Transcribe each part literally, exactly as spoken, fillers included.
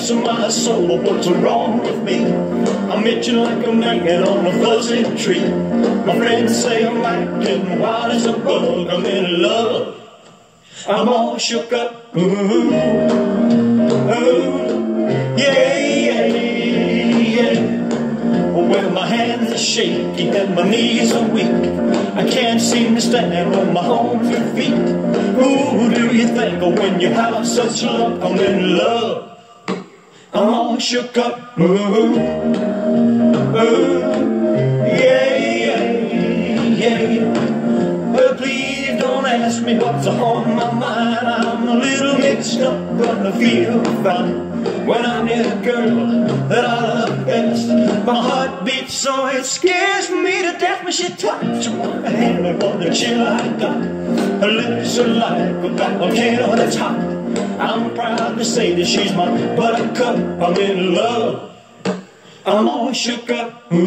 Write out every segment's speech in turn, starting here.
depths of my soul, what's wrong with me? I'm itching like a man on a fuzzy tree. My friends say I'm acting wild as a bug. I'm in love, I'm all shook up. Ooh, ooh, yeah, yeah, yeah. Well, my hands are shaky and my knees are weak. I can't seem to stand on my own two feet. Who do you think of when you have such luck? I'm in love, I'm all shook up. Ooh, ooh, yeah, yeah, yeah. Well, please don't ask me what's on my mind. I'm a little mixed up, but I feel fine when I'm near a girl that I love best. My heart beats so it scares me to death when she touches my hand. And what the chill I got, her lips are like a volcano that's hot. I'm proud to say that she's my buttercup. I'm in love, I'm all shook up. Ooh,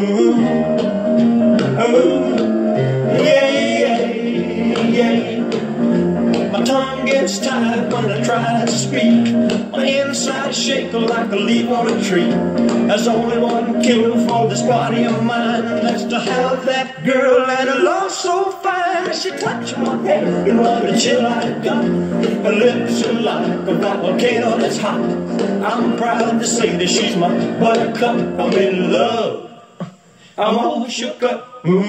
ooh, yeah, yeah, yeah. My tongue gets tied when I try to speak. My inside shake like a leaf on a tree. There's only one cure for this body of mine, and that's to have that girl and a love so fine. She touched my hair and what a chill I got. Her lips are like a volcano that's hot. I'm proud to say that she's my buttercup. I'm in love, I'm all shook up. Ooh,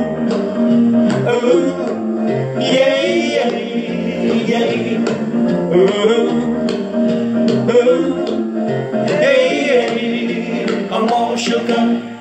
ooh, yeah, yeah, yeah. Ooh, ooh, yeah, yeah. I'm all shook up.